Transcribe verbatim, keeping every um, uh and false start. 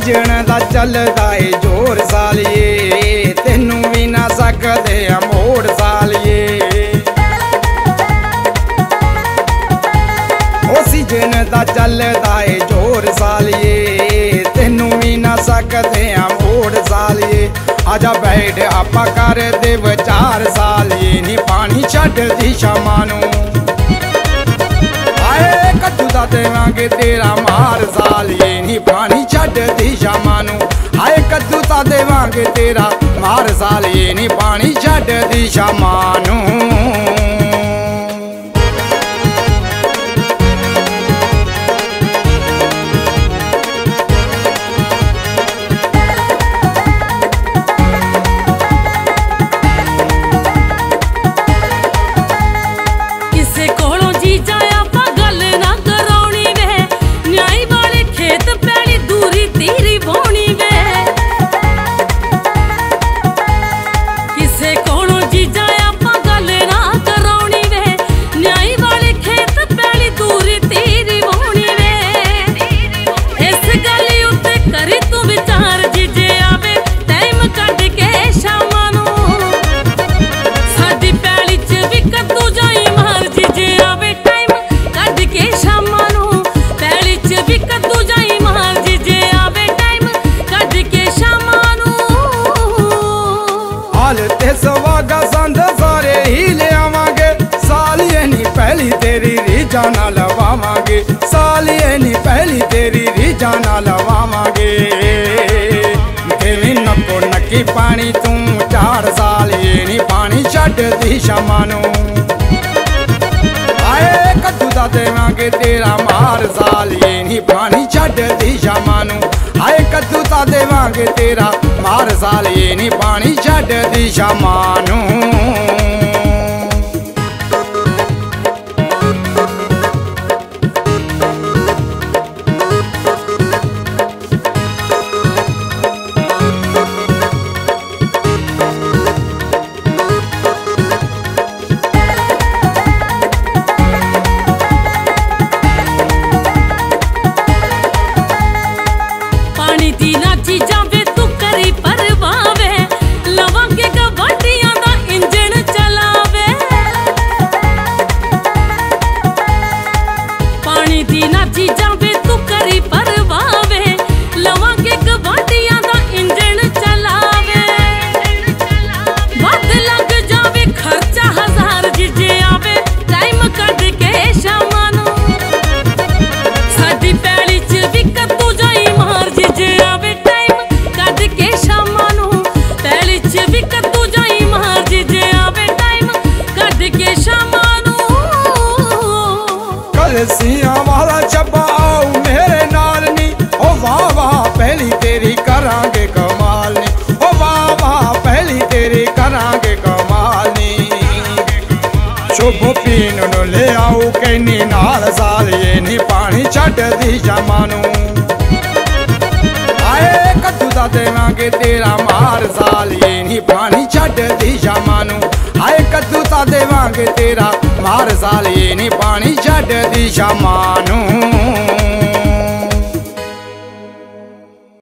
Season दा चलदा है जोर सालिए, तेनू भी ना सकदे आ मोड़ सालिए। ओ सीजन दा चलदा है जोर सालिए, तेनू भी ना सकदे आ मोड़ सालिए। आजा बैठ आपा कर दे विचार सालिए, नी पानी छड्ड दी शामां नूं। आए कद्दू दा देवांगे तेरा मार सालिए, नी पानी छड्ड दी शामां नूं। आए कद्दू दा देवांगे तेरा मार सालिए, नी पानी छड्ड दी शामां नूं। सवागा संद सारे ही ले आवांगे सालिए, नी पहली तेरी रीझां ना लवावांगे सालिए, नी पहली तेरी रीझां ना लवावांगे। देवी नको नक्की पानी तू चार सालिए, नी पानी छड्ड दी शामां नूं। आए कद्दू दा देवांगे तेरा मार सालिए, नी पानी छड्ड दी शामां नूं। आए कद्दू दा देवांगे तेरा मार सालिए, नी पानी छड्ड दी शामां नूं। सियां वाला छब्बा आओ मेरे नाल नी, ओ वाह वाह पहली तेरी करांगे कमाल नी, ओ वाह वाह पहली तेरी करांगे कमाल नी। शुभ पीन नूं ले आओ कैनी नाल सालिए, नी पानी छड्ड दी शामां नूं। आए कद्दू दा देवांगे तेरा मार सालिए, नी पानी छड्ड दी शामां नूं। आए कद्दू दा देवांगे तेरा मार सालिए, नी पानी छड्ड दी शामां नूं।